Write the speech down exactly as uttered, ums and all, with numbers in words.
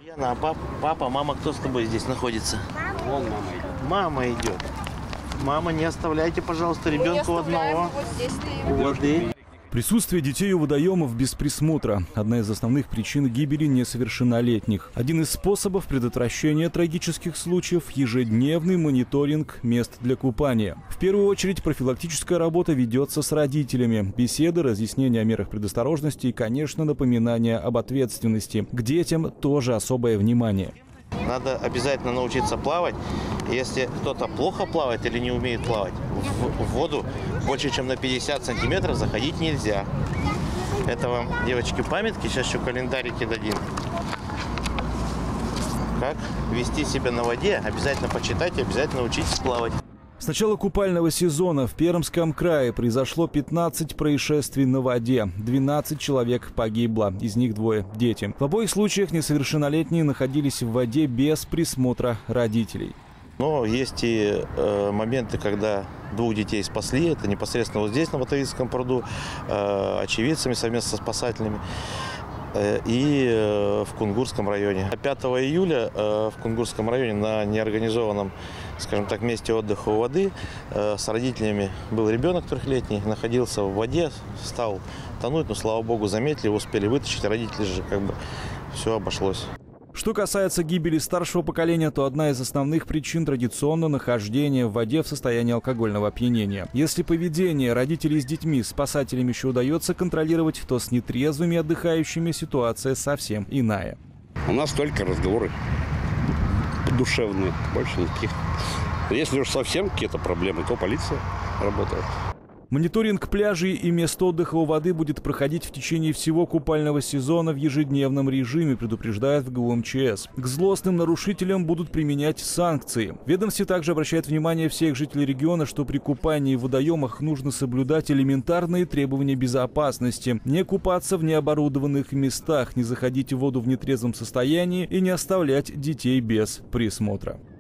Яна, а пап, папа, мама, кто с тобой здесь находится? Вон мама идет. Мама идет. Мама, не оставляйте, пожалуйста, ребенка одного. Вот здесь У воды. Присутствие детей у водоемов без присмотра – одна из основных причин гибели несовершеннолетних. Один из способов предотвращения трагических случаев – ежедневный мониторинг мест для купания. В первую очередь профилактическая работа ведется с родителями. Беседы, разъяснения о мерах предосторожности и, конечно, напоминания об ответственности. К детям тоже особое внимание. Надо обязательно научиться плавать. Если кто-то плохо плавает или не умеет плавать, в, в воду больше, чем на пятьдесят сантиметров заходить нельзя. Это вам, девочки, памятки. Сейчас еще календарики дадим. Как вести себя на воде, обязательно почитайте, обязательно учитесь плавать. С начала купального сезона в Пермском крае произошло пятнадцать происшествий на воде. двенадцать человек погибло, из них двое – дети. В обоих случаях несовершеннолетние находились в воде без присмотра родителей. Но есть и э, моменты, когда двух детей спасли. Это непосредственно вот здесь, на Ботовицком пруду, э, очевидцами совместно со спасателями. И в Кунгурском районе. пятого июля в Кунгурском районе на неорганизованном, скажем так, месте отдыха у воды с родителями был ребенок трехлетний, находился в воде, стал тонуть, но, слава богу, заметили, успели вытащить. Родители же как бы все обошлось. Что касается гибели старшего поколения, то одна из основных причин традиционно нахождение в воде в состоянии алкогольного опьянения. Если поведение родителей с детьми спасателям еще удается контролировать, то с нетрезвыми отдыхающими ситуация совсем иная. У нас только разговоры душевные, больше никаких. Если уж совсем какие-то проблемы, то полиция работает. Мониторинг пляжей и мест отдыха у воды будет проходить в течение всего купального сезона в ежедневном режиме, предупреждает в ГУМЧС. К злостным нарушителям будут применять санкции. В ведомстве также обращает внимание всех жителей региона, что при купании в водоемах нужно соблюдать элементарные требования безопасности. Не купаться в необорудованных местах, не заходить в воду в нетрезвом состоянии и не оставлять детей без присмотра.